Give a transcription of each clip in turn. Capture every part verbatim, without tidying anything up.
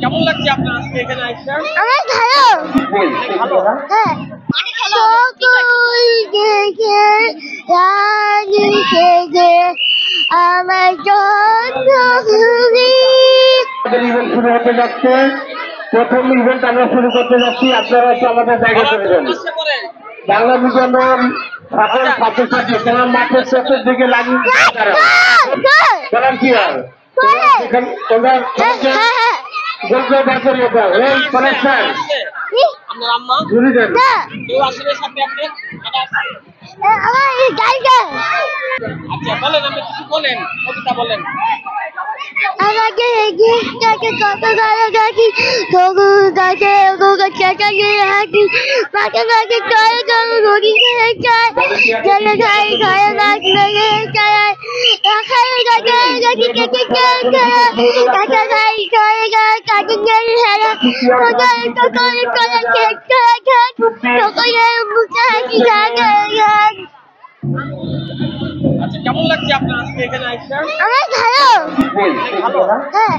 কেমন লাগছে আপনার আজকে এখানে আইসা? অনেক ভালো। ভালো? হ্যাঁ। সকল দেখে রানী থেকে আমার জন্য তুমি। ইভেন্ট শুরু হতে যাচ্ছে। প্রথম ইভেন্ট আমরা শুরু করতে যাচ্ছি, আপনারা একটু আমাদের জায়গা করে দেন। বাংলা মিডিয়ামের সকল ছাত্রছাত্রী তোমার মাঠের শেষের দিকে লাগিয়ে ভলান্টিয়ার তোমরা যোগ্য বাসের মতো এই কানেকশন আপনার আম্মা ঘুরে দেন। কেউ আসলে সাথে আপনার? আমার এই গাড়িটা আচ্ছা বলেন, আপনি কিছু বলেন, কবিতা বলেন। আমাকে গিফটটাকে কত ভালো রাখি, তবু গাছে গোগা চাচাকে রাখি, মাকে মাকে চল চল ঘুরি খেয়ে চায়, চলে খাই খায় মাছ মেরে চায়, রাখাই গাছে গাছি কেটে চল খেলা, কাঁচা খাই খায় গা কাটি গেলে হেরা, কোথায় সকলে করে খেট খেয়ে খেট, সকলে মুখে হাসি থাকে গান। আচ্ছা কেমন লাগছে আপনার আজকে এখানে আইসা? অনেক ভালো। ভালো? হ্যাঁ।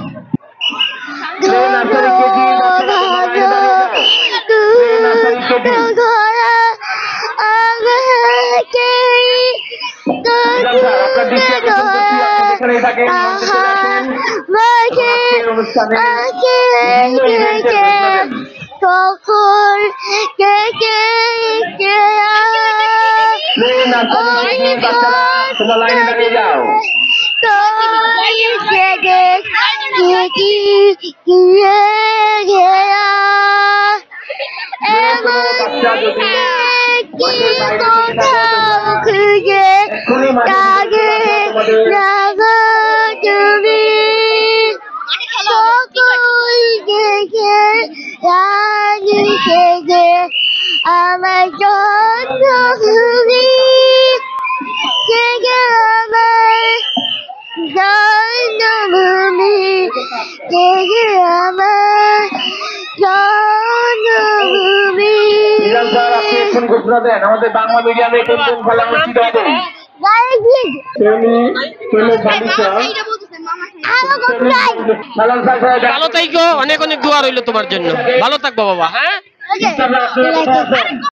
তখন তোমার লাইনে দাঁড়িয়ে যাও। আমার জন্য তুমি জেগে আমার জন্মভূমি, জেগে আমার জন্মভূমি। ঘোষণা দেন আমাদের বাংলা মিডিয়ামে কোন কোন খেলা অনুষ্ঠিত হবে। ভালো থাকো, অনেক অনেক দোয়া রইলো তোমার জন্য। ভালো থাকবো বাবা। হ্যাঁ।